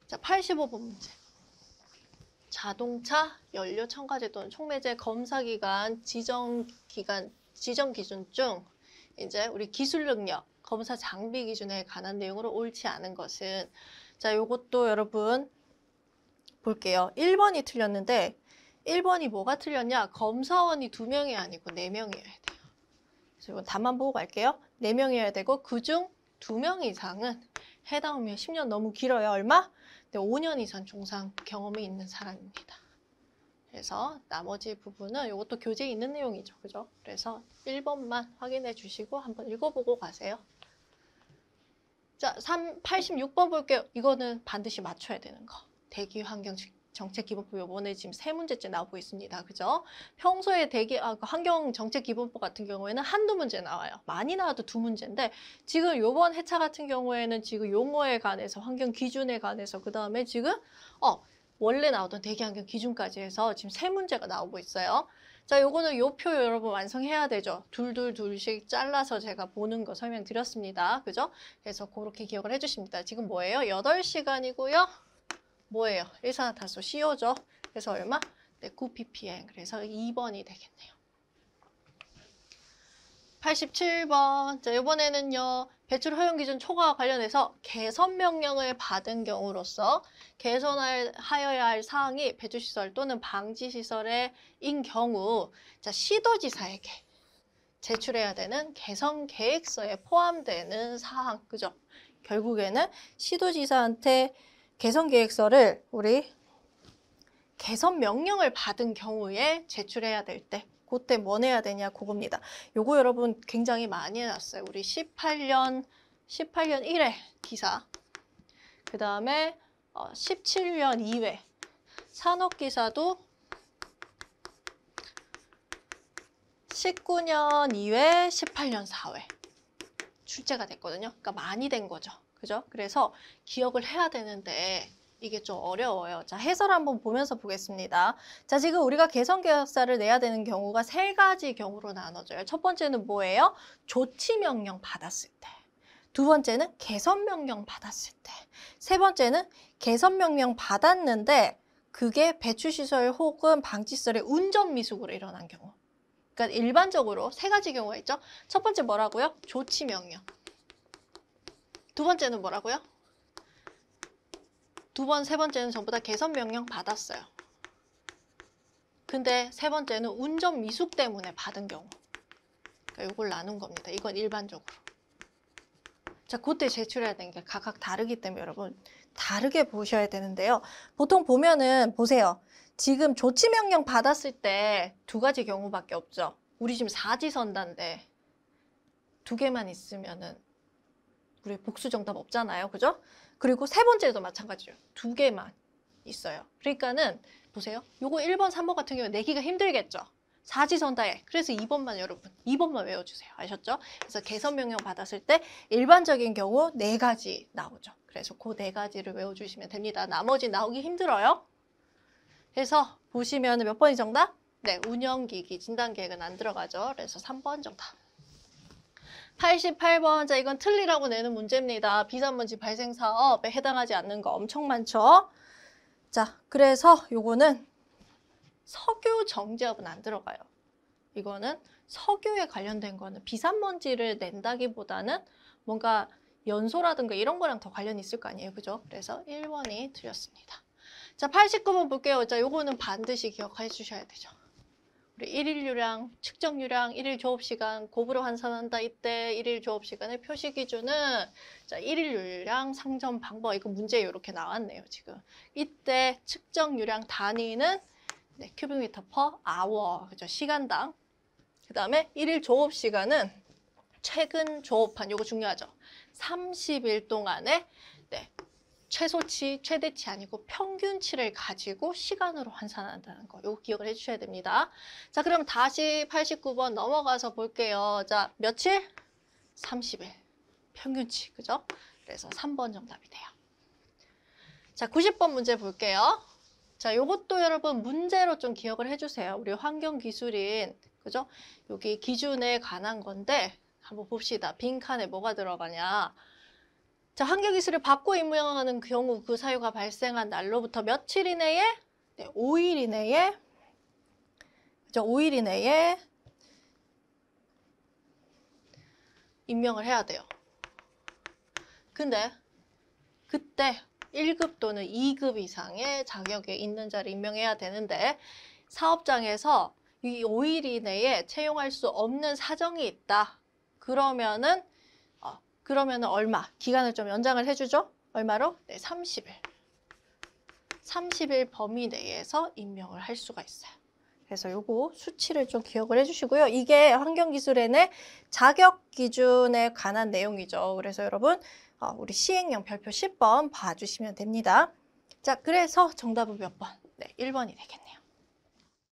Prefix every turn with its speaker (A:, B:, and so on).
A: 자, 85번 문제. 자동차 연료 첨가제 또는 촉매제 검사 기간, 지정 기준 중 이제 우리 기술 능력, 검사 장비 기준에 관한 내용으로 옳지 않은 것은, 자, 요것도 여러분 볼게요. 1번이 틀렸는데 1번이 뭐가 틀렸냐? 검사원이 2명이 아니고 4명이어야 돼요. 그래서 이건 답만 보고 갈게요. 4명이어야 되고 그중 2명 이상은 해당하면 10년 너무 길어요. 얼마? 네, 5년 이상 종상 경험이 있는 사람입니다. 그래서 나머지 부분은 이것도 교재에 있는 내용이죠. 그죠? 그래서 1번만 확인해 주시고 한번 읽어보고 가세요. 자, 86번 볼게요. 이거는 반드시 맞춰야 되는 거. 대기환경정책기본법 이번에 지금 3문제째 나오고 있습니다. 그죠? 평소에 환경정책기본법 같은 경우에는 한두 문제 나와요. 많이 나와도 2문제인데 지금 이번 회차 같은 경우에는 지금 용어에 관해서 환경 기준에 관해서 그 다음에 지금 원래 나오던 대기환경 기준까지 해서 지금 3문제가 나오고 있어요. 자, 요거는 요 표 여러분 완성해야 되죠. 둘씩 잘라서 제가 보는 거 설명드렸습니다. 그죠? 그래서 그렇게 기억을 해주십니다. 지금 뭐예요? 8시간이고요. 뭐예요? 일산화탄소 CO죠. 그래서 얼마? 네, 9ppm. 그래서 2번이 되겠네요. 87번. 자, 이번에는요. 배출 허용 기준 초과와 관련해서 개선 명령을 받은 경우로서 개선하여야 할 사항이 배출시설 또는 방지시설인 경우, 자, 시도지사에게 제출해야 되는 개선 계획서에 포함되는 사항, 그죠? 결국에는 시도지사한테 개선 계획서를 우리 개선 명령을 받은 경우에 제출해야 될 때, 그때 뭐 내야 되냐, 그겁니다. 요거 여러분 굉장히 많이 해놨어요. 우리 18년 1회 기사, 그 다음에 17년 2회 산업기사도 19년 2회, 18년 4회 출제가 됐거든요. 그러니까 많이 된 거죠. 그죠? 그래서 기억을 해야 되는데 이게 좀 어려워요. 자, 해설 한번 보면서 보겠습니다. 자, 지금 우리가 개선 계획서를 내야 되는 경우가 3가지 경우로 나눠져요. 첫 번째는 뭐예요? 조치 명령 받았을 때. 두 번째는 개선 명령 받았을 때. 세 번째는 개선 명령 받았는데 그게 배출시설 혹은 방지시설의 운전 미숙으로 일어난 경우. 그러니까 일반적으로 3가지 경우가 있죠. 첫 번째 뭐라고요? 조치 명령. 두 번째는 뭐라고요? 세 번째는 전부 다 개선 명령 받았어요. 근데 세 번째는 운전 미숙 때문에 받은 경우. 그러니까 이걸 나눈 겁니다. 이건 일반적으로. 자, 그때 제출해야 되는 게 각각 다르기 때문에 여러분 다르게 보셔야 되는데요. 보통 보면은 보세요. 지금 조치 명령 받았을 때 2가지 경우밖에 없죠. 우리 지금 사지선다인데 2개만 있으면은 우리 복수 정답 없잖아요. 그죠? 그리고 세 번째도 마찬가지예요. 2개만 있어요. 그러니까는 보세요. 요거 1번, 3번 같은 경우에 내기가 힘들겠죠. 사지선다에. 그래서 2번만 여러분, 2번만 외워주세요. 아셨죠? 그래서 개선 명령 받았을 때 일반적인 경우 4가지 나오죠. 그래서 그 4가지를 외워주시면 됩니다. 나머지 나오기 힘들어요. 그래서 보시면 몇 번이 정답? 네, 운영기기, 진단계획은 안 들어가죠. 그래서 3번 정답. 88번, 자, 이건 틀리라고 내는 문제입니다. 비산먼지 발생 사업에 해당하지 않는 거 엄청 많죠? 자, 그래서 요거는 석유 정제업은 안 들어가요. 이거는 석유에 관련된 거는 비산먼지를 낸다기보다는 뭔가 연소라든가 이런 거랑 더 관련이 있을 거 아니에요. 그죠? 그래서 1번이 틀렸습니다. 자, 89번 볼게요. 자, 요거는 반드시 기억해 주셔야 되죠. 우리 1일 유량, 측정 유량, 1일 조업 시간, 곱으로 환산한다. 이때 1일 조업 시간의 표시 기준은 자, 1일 유량 상점 방법. 이거 문제 이렇게 나왔네요, 지금. 이때 측정 유량 단위는 네, 큐빅미터 퍼 아워. 그죠? 시간당. 그다음에 1일 조업 시간은 최근 조업한 요거 중요하죠. 30일 동안에 네, 최소치, 최대치 아니고 평균치를 가지고 시간으로 환산한다는 거. 이거 기억을 해주셔야 됩니다. 자, 그럼 다시 89번 넘어가서 볼게요. 자, 며칠? 30일. 평균치, 그죠? 그래서 3번 정답이 돼요. 자, 90번 문제 볼게요. 자, 요것도 여러분 문제로 좀 기억을 해주세요. 우리 환경기술인, 그죠? 여기 기준에 관한 건데 한번 봅시다. 빈칸에 뭐가 들어가냐. 자, 환경기술을 받고 임명하는 경우 그 사유가 발생한 날로부터 며칠 이내에? 네, 5일 이내에, 그죠? 5일 이내에 임명을 해야 돼요. 근데 그때 1급 또는 2급 이상의 자격에 있는 자를 임명해야 되는데 사업장에서 이 5일 이내에 채용할 수 없는 사정이 있다. 그러면은 얼마? 기간을 좀 연장을 해주죠? 얼마로? 네, 30일. 30일 범위 내에서 임명을 할 수가 있어요. 그래서 요거 수치를 좀 기억을 해주시고요. 이게 환경기술인의 자격 기준에 관한 내용이죠. 그래서 여러분 우리 시행령 별표 10번 봐주시면 됩니다. 자, 그래서 정답은 몇 번? 네, 1번이 되겠네요.